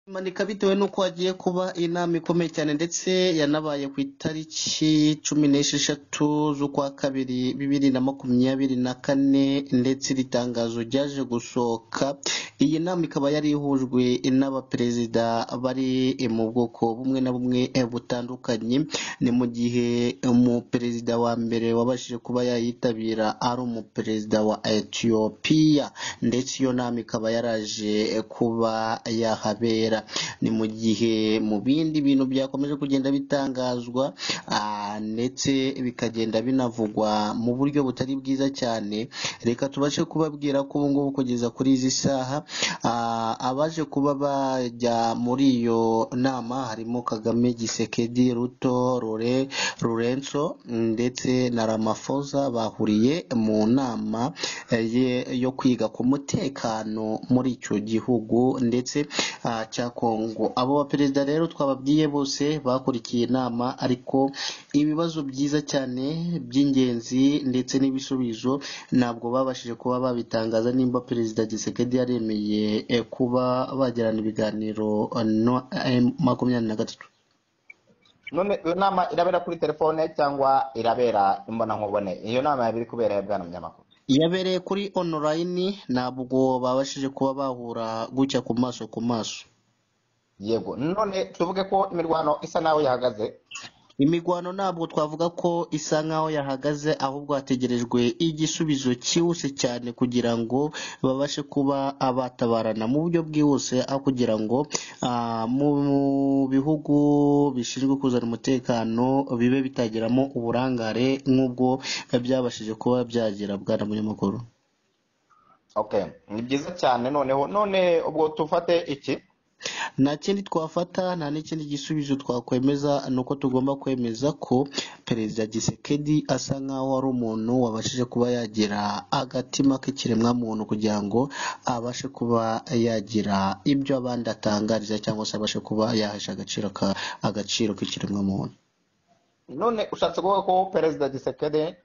Imanika bitewe n'uko hagiye kuba inama ikomeye cyane ndetse yanabaye ku itariki 16 z'ukwa kabiri 2024 ndetse iri tangazo ryaje gusohoka. Iyi nama ikaba yari ihujwe n'abaperezida bari mu bwoko bumwe na bumwe butandukanye. Ni mu gihe umuperezida wa mbere wabashije kuba yayitabira ari umuperezida wa Ethiopia, ndetse iyo nama ikaba yaraje kuba yahabera. Ni mu gihe mu bindi bintu byakomeje kugenda bitangazwa ndetse bikagenda binavugwa mu buryo butari bwiza cyane. Reka tubashe kubabwira ko ubu ngubu kugeza kuri izi saha abaje kuba bajya muri iyo nama harimo Kagame, Gisekedi, Ruto, Lorenzo ndetse na Ramaphosa. Bahuriye mu nama yo kwiga ku mutekano muri icyo gihugu ndetse cya Kongo. Abo baperezida rero twababwiye bose bakurikiye inama, ariko ibibazo byiza cyane by'ingenzi ndetse n'ibisubizo ntabwo babashije kuba babitangaza. Nimba perezida Gisekedi yaremeye kuba bagirana ibiganiro no M23. None iyo nama irabera kuri telefone cyangwa irabera imbonankubone? Iyo nama yabiri kubera bwana munyamakuru yabereye kuri online, ntabwo babashije kuba bahura gutya ku maso ku maso. Yego, none tuvuge ko imirwano isa naho yahagaze. Imigwano ntabwo twavuga ko isa nkaho yahagaze, ahubwo hategerejwe igisubizo cyihuse cyane kugira ngo babashe kuba abatabarana mu buryo bwihuse, aho kugira ngo mu bihugu bishinzwe kuzana umutekano bibe bitageramo uburangare nk'ubwo byabashije kuba byagira bwana munyamakuru. Okay, ni byiza cyane. None ubwo tufate iki? Nta kindi twafata, nta n'ikindi gisubizo twakwemeza. Nuko tugomba kwemeza ko perezida Gisekedi asa nkaho ari umuntu wabashije kuba yagira agatima k'ikiremwa muntu kugira ngo abashe kuba yagira ibyo abandi atangariza cyangwa se abashe kuba yahesha agaciro k'ikiremwa muntu. None ushatse kuvuga ko perezida Gisekedi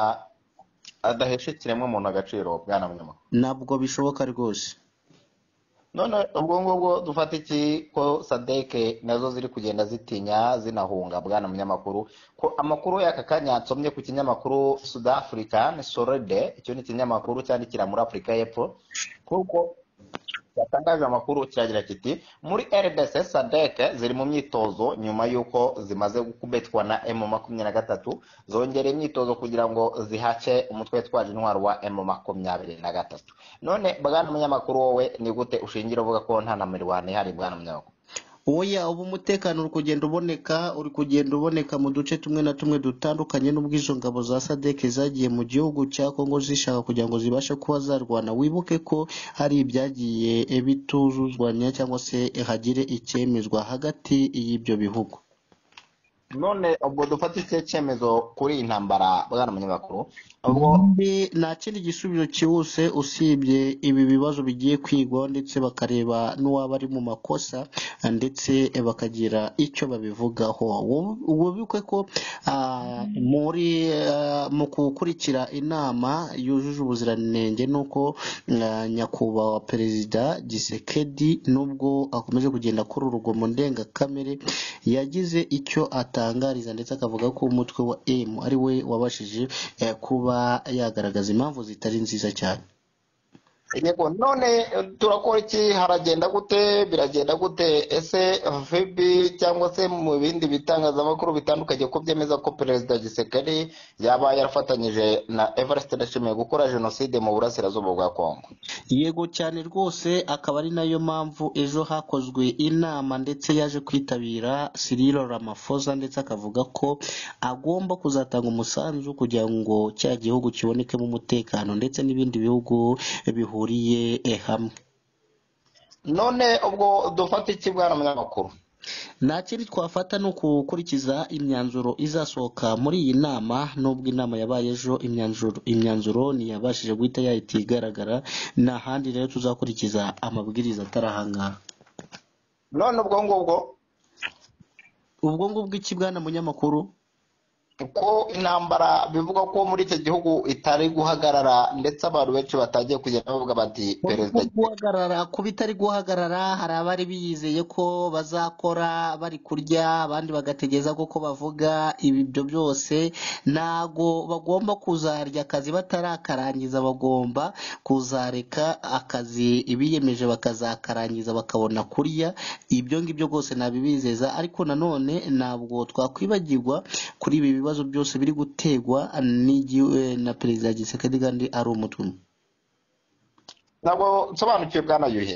adahesha ikiremwa muntu agaciro bwana munyamakuru? Ntabwo bishoboka rwose. None ubwo ngubwo dufata iki ko Sadeke nazo ziri kugenda zitinya zinahunga bwana munyamakuru? Ko amakuru y'aka kanya nsomye ku kinyamakuru South African Sorede, icyo ni ikinyamakuru cyandikira muri Afurika y'Epfo, kuko yatangaje amakuru kiragira kiti muri RDC Sadeke ziri mu myitozo nyuma y'uko zimaze kubetwa na M23, zongera imyitozo kugira ngo zihace umutwe twaje intwaro wa M23. None bwana munyamakuru wowe ni gute ushingira uvuga ko nta namirwane ihari bwana munyamakuru? Oya, ubu umutekano uri kugenda uboneka mu duce tumwe na tumwe dutandukanye, n'ubwo izo ngabo za Sadeke zagiye mu gihugu cya Kongo zishaka kugira ngo zibashe kuba zarwana. Wibuke ko hari ibyagiye bituzuzwanya cyangwa se hagire icyemezwa hagati y'ibyo bihugu. None ubwo dufata iki cyemezo kuri iyi ntambara bwana munyamakuru? Ubwo nta kindi gisubizo cyihuse usibye ibi bibazo bigiye kwigwa ndetse bakareba n'uwaba ari mu makosa ndetse bakagira icyo babivugaho. Wibuke ko mu gukurikira inama yujuje ubuziranenge nuko nyakubahwa perezida Gisekedi nubwo akomeje kugenda kuri urugomo ndengakamere yagize icyo atangariza ndetse akavuga ko umutwe wa M ari we wabashije kuba yagaragaza impamvu zitari nziza cyane. Yego, none turakora iki? Haragenda gute? Biragenda gute? Ese VB cyangwa se mu bindi bitangazamakuru bitandukanye ko byemeza ko perezida Gisekedi yaba yarafatanyije na Evariste Ndayishimiye gukora jenoside mu burasirazuba bwa Kongo? Yego cyane rwose, akaba ari nayo mpamvu ejo hakozwe inama ndetse yaje kwitabira Cyril Ramaphosa, ndetse akavuga ko agomba kuzatanga umusanzu kugira ngo cya gihugu kibonekemo umutekano ndetse n'ibindi bihugu bihuriye hamwe. None ubwo dufata iki bwana munyamakuru? Nta kindi twafata no gukurikiza imyanzuro izasohoka muri iyi nama. Nubwo inama yabaye ejo, imyanzuro ntiyabashije guhita yahita igaragara. Nta handi rero tuzakurikiza amabwiriza atarahangaha. None ubwo ngubwo iki bwana munyamakuru? ko intambara bivuga ko muri icyo gihugu itari guhagarara ndetse abantu benshi batangiye kugenda bavuga bati perezida kuba itari guhagarara hari abari biyizeye ko bazakora bari kurya abandi bagategereza ko bavuga ibyo byose ntago bagomba kuzarya akazi batarakarangiza bagomba kuzareka akazi biyemeje bakazakarangiza bakabona kurya ibyo ngibyo rwose nabibizeza ariko nanone ntabwo twakwibagirwa kuri ibi bibazo byose biri gutegwa na perezida Tshisekedi kandi ari umutwe ntabwo nsobanukiwe bwana Yuhi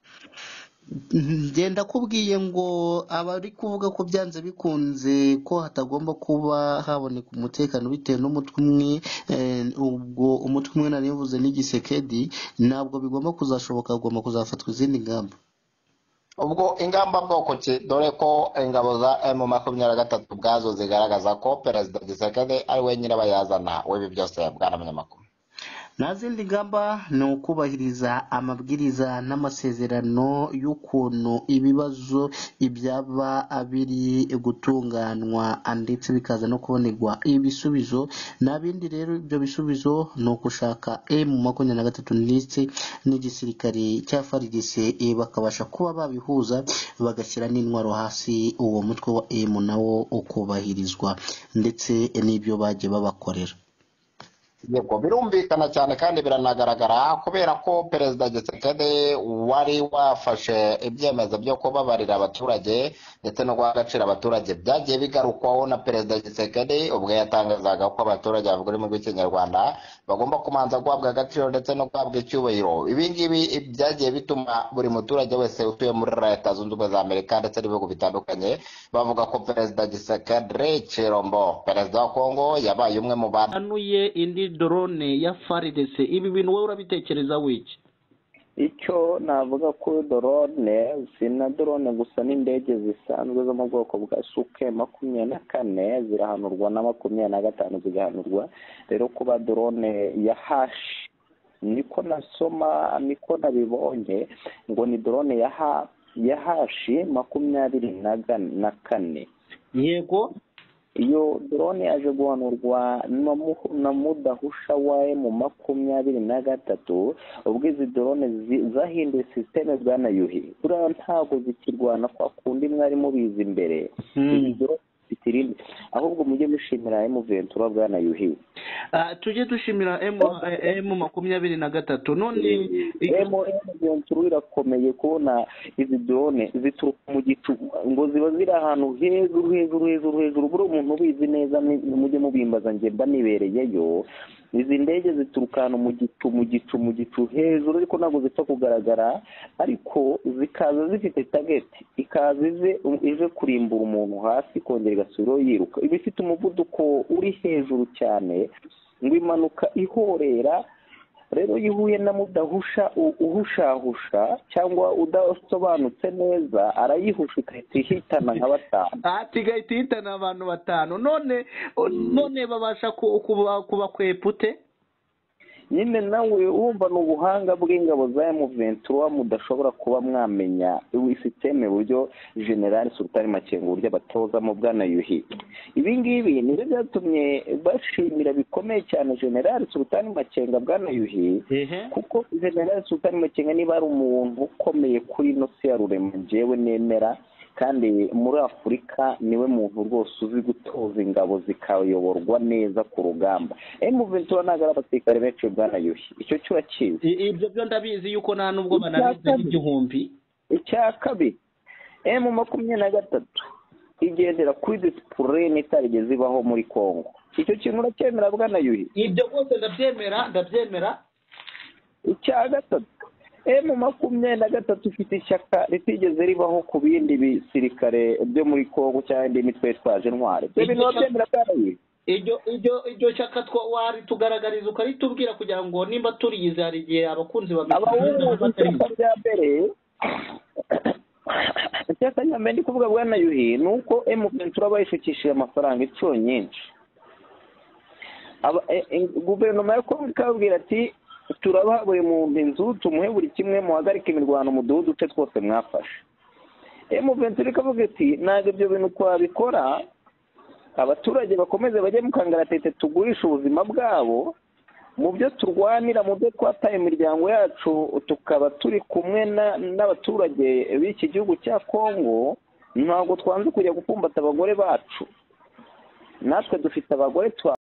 ngenda kubwiye ngo abari kuvuga ko byanze bikunze ko hatagomba kuba haboneka umutekano bitewe n'umutwe umwe ubwo umutwe umwe nari mvuze ni Tshisekedi ntabwo bigomba kuzashoboka agomba kuzafatwa izindi ngamba ubwo ingamba bwoko ki dore ko ingabo za M23 ubwazo zigaragaza ko perezida Tshisekedi ari we nyirabayazana w'ibi byose bwana munyamakuru nta zindi ngamba ni ukubahiriza amabwiriza n'amasezerano y'ukuntu ibibazo ibyaba biri gutunganywa ndetse bikaza no kubonerwa ibisubizo nta bindi rero ibyo bisubizo ni ukushaka M23 ndetse n'igisirikare cya FARDC bakabasha kuba babihuza bagashyira n'intwaro hasi uwo mutwe wa M nawo ukubahirizwa ndetse n'ibyo bagiye babakorera yego birumvikana cyane kandi biranagaragara kubera ko perezida Tshisekedi wari wafashe ibyemezo byo kubabarira abaturage ndetse no guha agaciro abaturage byagiye bigarukwaho na perezida Tshisekedi ubwo yatangazaga ko abaturage bavuga ururimi rw'ikinyarwanda bagomba kumanza guhabwa agaciro ndetse no guhabwa icyubahiro ibi ngibi byagiye bituma buri muturage wese utuye muri leta zunze ubumwe za Amerika ndetse n'ibihugu bitandukanye bavuga ko perezida Tshisekedi Chilombo perezida wa Kongo yabaye umwe mu banuye indi drone ya FARDC ibi bintu wowe urabitekereza wiki icyo navuga ko drone sina drone gusa n'indege zisanzwe zo mu bwoko bwa Suke 24 zirahanurwa na 25 zigahanurwa rero kuba drone ya hash niko nasoma niko nabibonye ngo ni drone ya hashi 24 yego iyo drone yaje guhanurwa na mudahusha wa M23 ubwo izi drone zahinduye systeme bwana Yuhi buriya ntabwo zikirwana kwa kundi mwari mubizi imbere izi drone zitirinde ahubwo mujye mushimira M23 bwana Yuhi tujye dushimira M23 none M23 irakomeye kubona izi drone zituruka mu gicu ngo ziba ziri ahantu hejuru buri umuntu ubizi neza mujye mubimbaza nge mba nibereyeyo izi ndege zituruka ahantu mu gicu hejuru ariko ntabwo zipfa kugaragara ariko zikaza zifite target ikaza ije kurimbura umuntu hasi kongera igasubiraho yiruka iba ifite umuvuduko uri hejuru cyane ngo imanuka ihorera rero yihuye na mudahusha uhushahusha cyangwa udasobanutse neza arayihusha ikahita ihitana nka 5 igahita ihitana abantu 5 none babasha kubakwepa ute nyine nawe wumva n'ubuhanga bw'ingabo za M23 mudashobora kuba mwamenya systeme buryo General Sultan Makenga buryo batoza mu bwana Yuhi ibi ngibi ni byatumye bashimira bikomeye cyane General Sultan Makenga bwana Yuhi kuko General Sultan Makenga niba ari umuntu ukomeye kuri no si ya rurema jewe nemera kandi muri Afurika niwe muntu rwose uzi gutoza ingabo zikayoborwa neza ku rugamba M23 nagara abasirikare benshi bwana Yuhi icyo cyo kizi ibyo byo ndabizi yuko nta nubwo banabize igihumbi icyakabi M23 igendera kuri discipline itarigeze ibaho muri Kongo icyo kintu uracyemera bwana Yuhi ibyo rwose ndabyemera icya gatatu M23 ifite ishyaka ritigeze ribaho ku bindi bisirikare byo muri Kongo cyangwa indi mitwe twaje ntware ibintu byemera bwaraye iryo shyaka wari tugaragariza ukaritubwira kugira ngo nimba turiyize hari igihe abakunzi bya mbere icyaka nyambe ndi kuvuga bwana Yuhi ni uko M23 bayishukishije amafaranga inshuro nyinshi guverinoma ya Kongo ikabwira ati turabaha buri muntu inzu tumuhe buri kimwe muhagarike imirwano mu duce twose mwafashe M23 ikavuga ati ntabwo ibyo bintu twabikora abaturage bakomeze bajye mu kangaratete tugurisha ubuzima bwabo mu byo turwanira, mu byo twataye imiryango yacu tukaba turi kumwe n'abaturage b'iki gihugu cya Kongo. Ntabwo twanze kujya gupfumbata abagore bacu, natwe dufite abagore